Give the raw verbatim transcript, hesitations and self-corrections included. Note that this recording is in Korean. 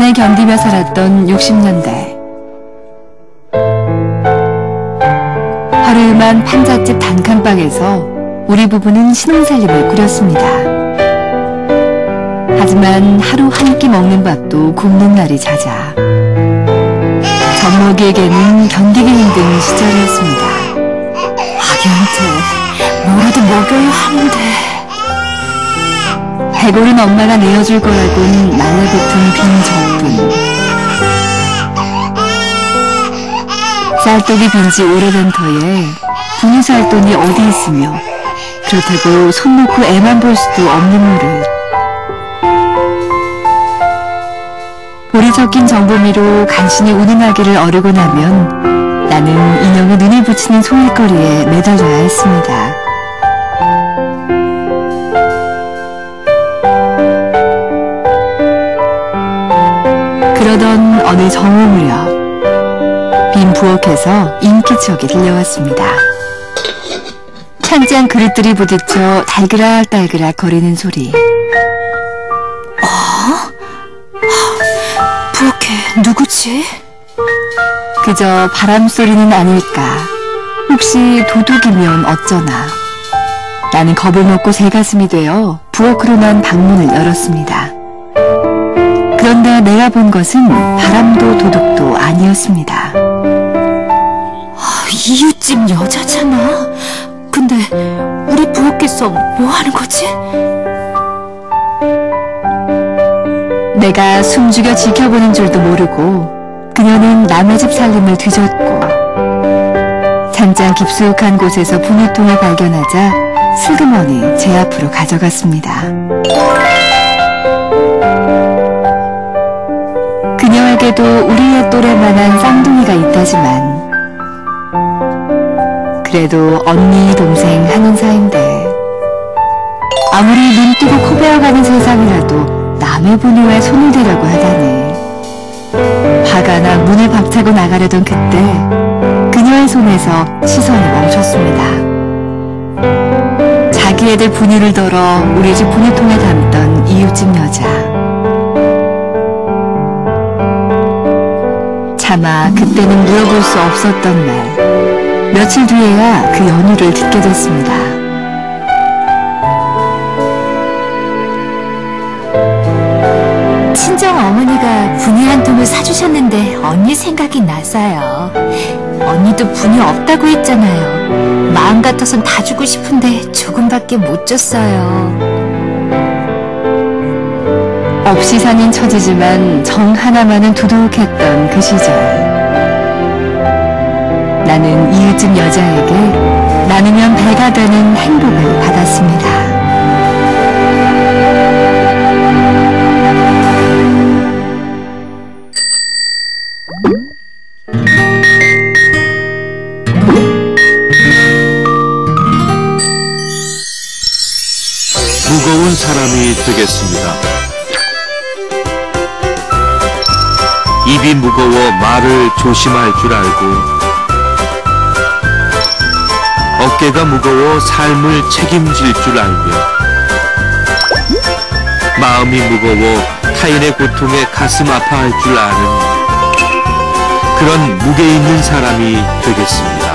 고통을 견디며 살았던 육십 년대. 허름한 판잣집 단칸방에서 우리 부부는 신혼살림을 꾸렸습니다. 하지만 하루 한 끼 먹는 밥도 굶는 날이 잦아 젖먹이에게는 견디기 힘든 시절이었습니다. 아기한테 뭐라도 먹여야 하는데. 배고른 엄마가 내어줄 거라곤 말라붙은 빈 젖뿐. 쌀독이 빈 지 오래된 터에 분유 살 돈이 어디 있으며 그렇다고 손 놓고 애만 볼 수도 없는 노릇. 볼이 섞인 정보미로 간신히 우는 아기를 어르고 나면 나는 인형의 눈이 부치는 소일거리에 매달려야 했습니다. 그러던 어느 정오 무렵 빈 부엌에서 인기척이 들려왔습니다. 찬장 그릇들이 부딪혀 달그락달그락 거리는 소리. 어? 부엌에 누구지? 그저 바람소리는 아닐까. 혹시 도둑이면 어쩌나. 나는 겁을 먹고 새가슴이 되어 부엌으로 난 방문을 열었습니다. 그런데 내가 본 것은 바람도 도둑도 아니었습니다. 이웃집 여자잖아. 근데 우리 부엌에서 뭐 하는 거지? 내가 숨죽여 지켜보는 줄도 모르고 그녀는 남의 집 살림을 뒤졌고 찬장 깊숙한 곳에서 분유통을 발견하자 슬그머니 제 앞으로 가져갔습니다. 그녀에게도 우리의 또래만한 쌍둥이가 있다지만 그래도 언니 동생 하는 사이인데 아무리 눈 뜨고 코 베어가는 세상이라도 남의 분유에 손을 대려고 하다니. 화가 나 문을 박차고 나가려던 그때 그녀의 손에서 시선이 멈췄습니다. 자기 애들 분유를 덜어 우리 집 분유통에 담던 이웃집 여자. 차마 그때는 물어볼 수 없었던 말. 며칠 뒤에야 그 연유를 듣게 됐습니다. 친정 어머니가 분유 한 통을 사주셨는데 언니 생각이 나서요. 언니도 분유 없다고 했잖아요. 마음 같아선 다 주고 싶은데 조금밖에 못 줬어요. 없이 사는 처지지만 정 하나만은 두둑했던 그 시절. 나는 이웃집 여자에게 나누면 배가 되는 행복을 받았습니다. 무거운 사람이 되겠습니다. 입이 무거워 말을 조심할 줄 알고 어깨가 무거워 삶을 책임질 줄 알며 마음이 무거워 타인의 고통에 가슴 아파할 줄 아는 그런 무게 있는 사람이 되겠습니다.